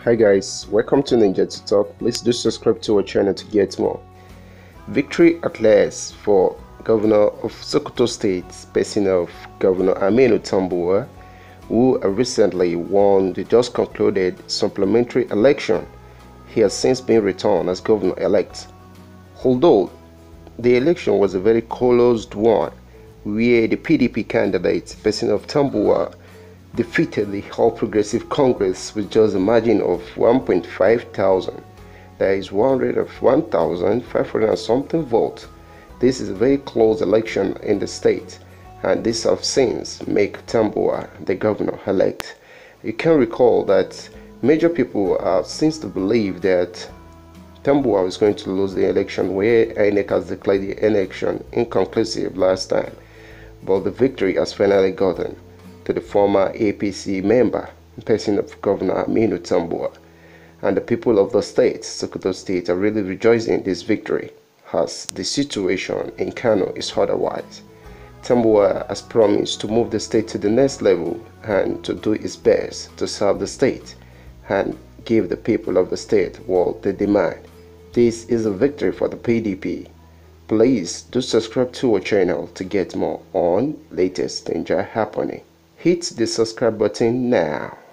Hi guys, welcome to Ninja to Talk. Please do subscribe to our channel to get more. Victory at last for Governor of Sokoto State, person of Governor Aminu Tambuwal, who recently won the just concluded supplementary election. He has since been returned as governor-elect. Although the election was a very closed one, where the PDP candidate, person of Tambuwal, defeated the All Progressive Congress with just a margin of 1.5 thousand. That is 101,500 and something votes. This is a very close election in the state, and this have since make Tambuwal the governor-elect. You can recall that major people seems to believe that Tambuwal is going to lose the election, where INEC has declared the election inconclusive last time, but the victory has finally gotten to the former APC member, person of Governor Aminu Tambuwal. And the people of the state, Sokoto State, are really rejoicing in this victory, as the situation in Kano is otherwise. Tambuwal has promised to move the state to the next level and to do his best to serve the state and give the people of the state what they demand. This is a victory for the PDP. Please do subscribe to our channel to get more on latest danger happening. Hit the subscribe button now.